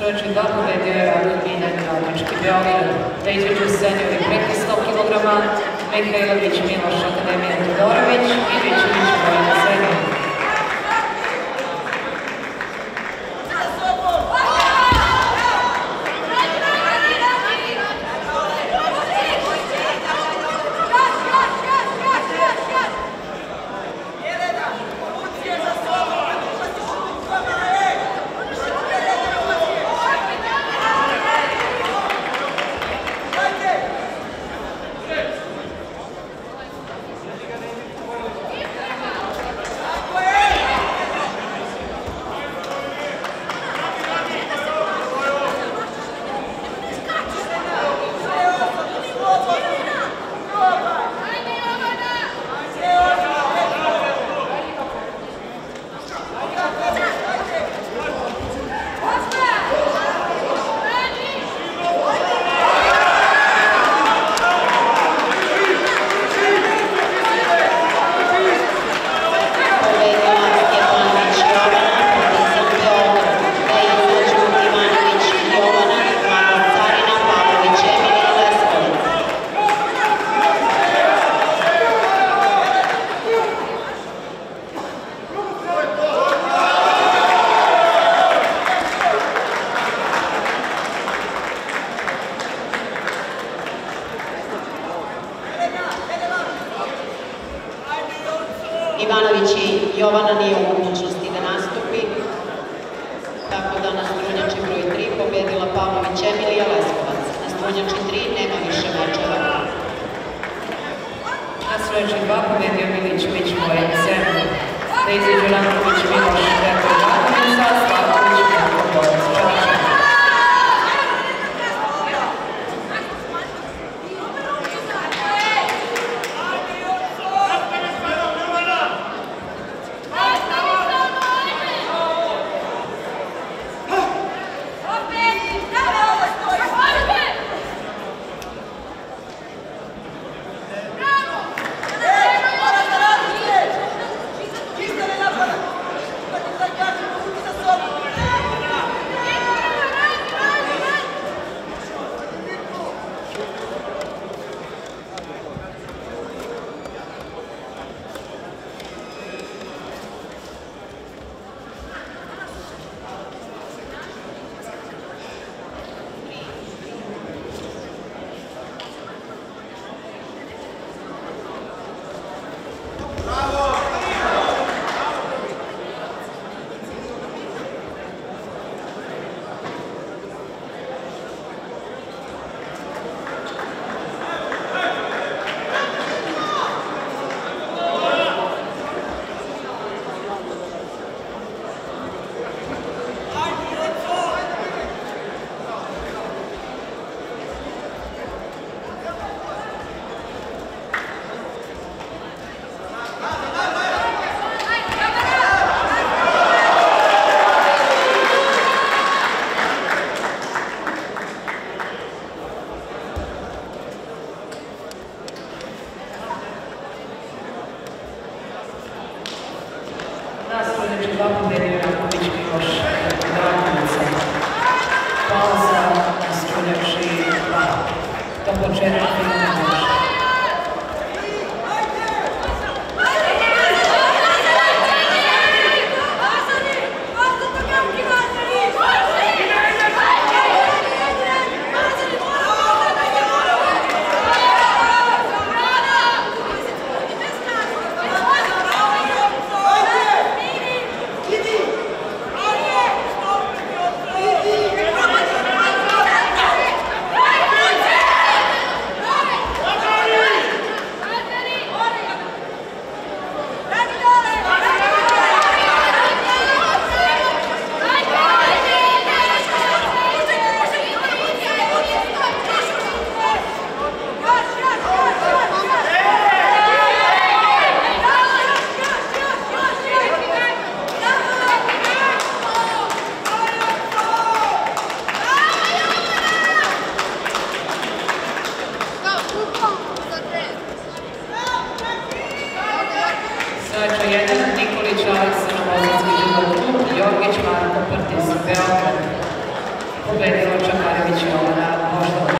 Strojeći 2 pobedio je Miljan Radnički Beograd. Da izveđu seniori preko 100 kg, Mihajlović Miloš, Akademija Todorović, Ivićević Vojna senior. Ivanović i Jovana nije u mogućnosti da nastupi, tako da na strunjači broj 3 pobedila Pavlović Emilija Leskovac. Na strunjači 3 nema više mečeva. Na strunjači 2 pobedio Milićević Vojna senior. Da izveđu Ranković Miloš, Petro Ivanovića, Slavković Petro Borac Čačak. Na strunjači 2 pobedio Ranković Miloš, Petro Ivanovića. Pauza na strunjači 2. Do početka finalnog mača. pobedila Čakarević Jovana, možda